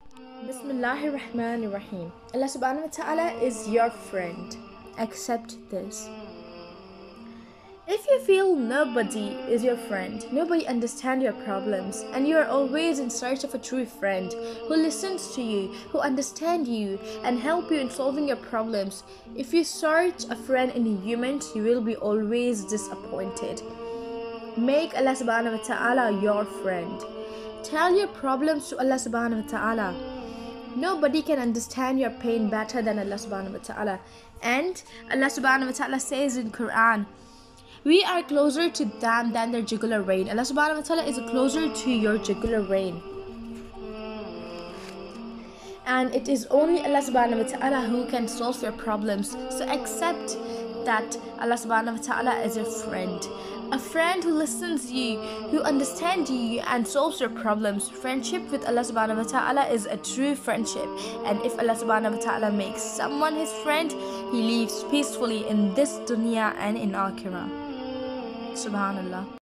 Bismillahirrahmanirrahim. Allah subhanahu wa ta'ala is your friend. Accept this. If you feel nobody is your friend, nobody understands your problems, and you are always in search of a true friend who listens to you, who understands you, and help you in solving your problems, if you search a friend in humans, you will be always disappointed. Make Allah subhanahu wa ta'ala your friend. Tell your problems to Allah subhanahu wa ta'ala. Nobody can understand your pain better than Allah subhanahu wa ta'ala. And Allah subhanahu wa ta'ala says in Quran, we are closer to them than their jugular vein. Allah subhanahu wa ta'ala is closer to your jugular vein. And it is only Allah subhanahu wa ta'ala who can solve your problems. So accept that Allah subhanahu wa ta'ala is your friend. A friend who listens to you, who understands you and solves your problems. Friendship with Allah subhanahu wa ta'ala is a true friendship. And if Allah subhanahu wa ta'ala makes someone his friend, he lives peacefully in this dunya and in Akhirah. Subhanallah.